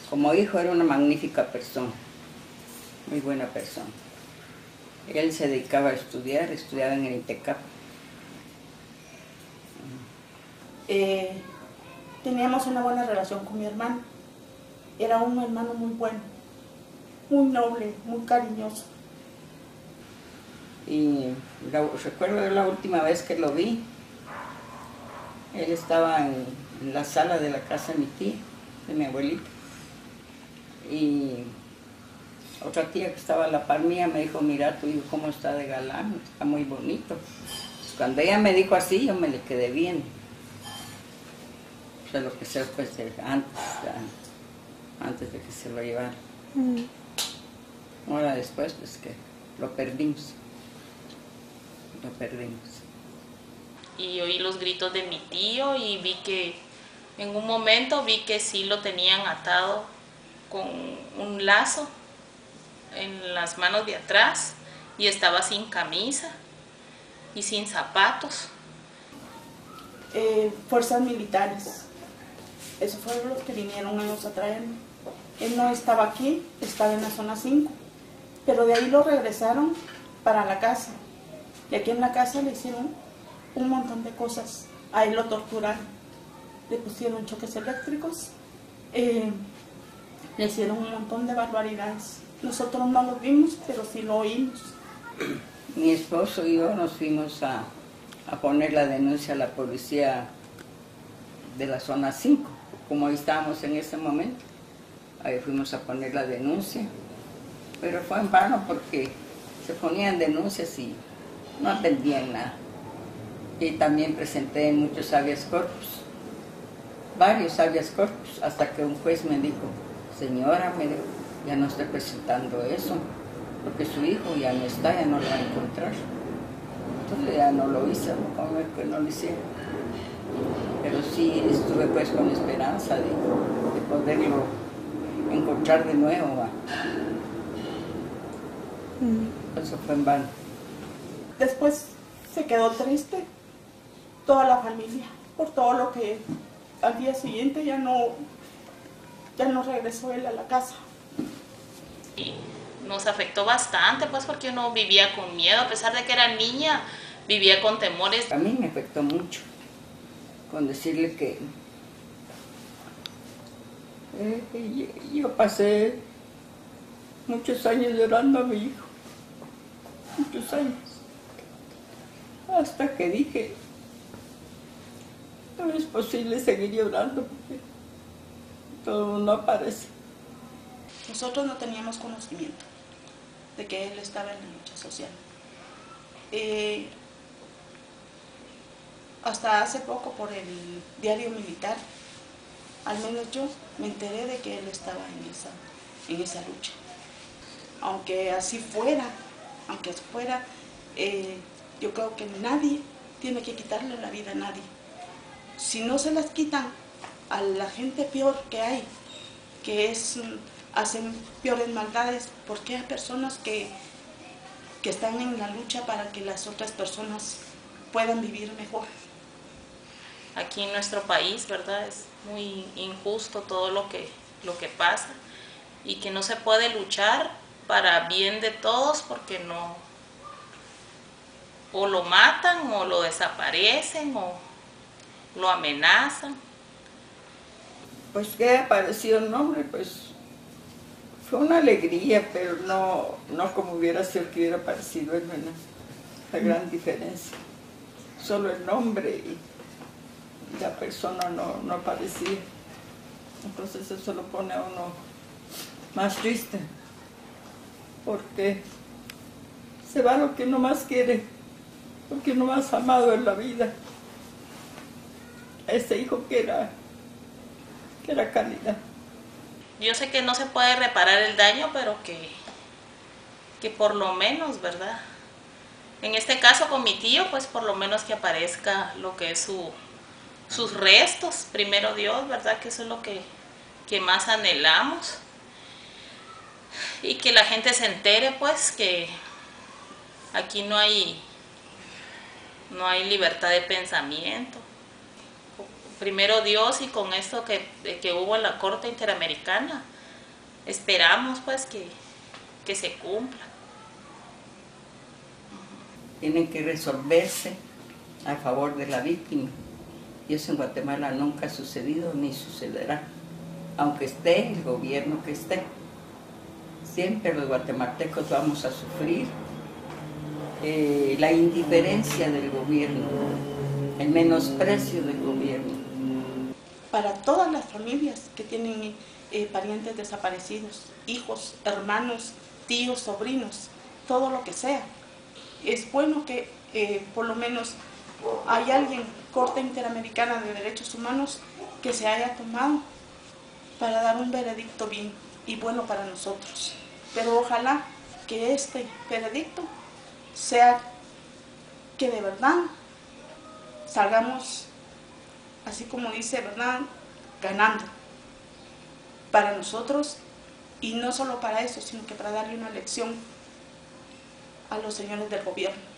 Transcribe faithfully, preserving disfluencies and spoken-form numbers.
como hijo era una magnífica persona, muy buena persona. Él se dedicaba a estudiar, estudiaba en el INTECAP. Eh, teníamos una buena relación con mi hermano. Era un hermano muy bueno, muy noble, muy cariñoso. Y la, recuerdo la última vez que lo vi, él estaba en, en la sala de la casa de mi tía, de mi abuelita. Y otra tía que estaba a la par mía me dijo, mira tu hijo cómo está de galán, está muy bonito. Pues cuando ella me dijo así, yo me le quedé bien. O sea, lo que sea pues antes, antes de que se lo llevara. Mm. Ahora después, pues que lo perdimos. Lo perdimos. Y oí los gritos de mi tío y vi que, en un momento vi que sí lo tenían atado con un lazo en las manos de atrás y estaba sin camisa y sin zapatos. Eh, fuerzas militares, esos fueron los que vinieron ellos a traerme. Él no estaba aquí, estaba en la zona cinco, pero de ahí lo regresaron para la casa. Y aquí en la casa le hicieron un montón de cosas. A él lo torturaron, le pusieron choques eléctricos, eh, le hicieron un montón de barbaridades. Nosotros no lo vimos, pero sí lo oímos. Mi esposo y yo nos fuimos a, a poner la denuncia a la policía de la zona cinco, como ahí estábamos en ese momento. Ahí fuimos a poner la denuncia, pero fue en vano porque se ponían denuncias y no atendían nada. Y también presenté muchos habeas corpus, varios habeas corpus, hasta que un juez me dijo, señora, me dijo, ya no estoy presentando eso, porque su hijo ya no está, ya no lo va a encontrar. Entonces ya no lo hice, como que no lo hiciera. Pero sí estuve pues con esperanza de, de poderlo encontrar de nuevo. Mm. Eso fue en vano. Después se quedó triste toda la familia por todo lo que al día siguiente ya no, ya no regresó él a la casa. Y nos afectó bastante, pues porque uno vivía con miedo, a pesar de que era niña, vivía con temores. A mí me afectó mucho con decirle que eh, yo pasé muchos años llorando a mi hijo, muchos años, hasta que dije, no es posible seguir llorando porque todo el mundo aparece. Nosotros no teníamos conocimiento de que él estaba en la lucha social. Eh, hasta hace poco por el diario militar, al menos yo me enteré de que él estaba en esa, en esa lucha. Aunque así fuera, aunque así fuera, eh, yo creo que nadie tiene que quitarle la vida a nadie. Si no se las quitan a la gente peor que hay, que es, hacen peores maldades, porque hay personas que, que están en la lucha para que las otras personas puedan vivir mejor. Aquí en nuestro país, ¿verdad? Es muy injusto todo lo que, lo que pasa y que no se puede luchar para bien de todos porque no, o lo matan o lo desaparecen o lo amenazan. Pues que apareció el nombre, pues fue una alegría, pero no, no como hubiera sido que hubiera aparecido él, ¿verdad? La gran diferencia. Solo el nombre y la persona no, no aparecía. Entonces eso lo pone a uno más triste, porque se va lo que uno más quiere, lo que uno más amado en la vida. Ese hijo que era, que era calidad. Yo sé que no se puede reparar el daño, pero que, que por lo menos, ¿verdad? En este caso con mi tío, pues por lo menos que aparezca lo que es su, sus restos, primero Dios, ¿verdad? Que eso es lo que, que más anhelamos. Y que la gente se entere, pues, que aquí no hay, no hay libertad de pensamiento. Primero Dios, y con esto que, que hubo en la Corte Interamericana, esperamos pues que, que se cumpla. Tienen que resolverse a favor de la víctima. Y eso en Guatemala nunca ha sucedido ni sucederá, aunque esté el gobierno que esté. Siempre los guatemaltecos vamos a sufrir eh, la indiferencia del gobierno, el menosprecio del gobierno. Para todas las familias que tienen eh, parientes desaparecidos, hijos, hermanos, tíos, sobrinos, todo lo que sea, es bueno que eh, por lo menos hay alguien, Corte Interamericana de Derechos Humanos, que se haya tomado para dar un veredicto bien y bueno para nosotros. Pero ojalá que este veredicto sea que de verdad salgamos, así como dice, ¿verdad?, ganando para nosotros, y no solo para eso, sino que para darle una lección a los señores del gobierno.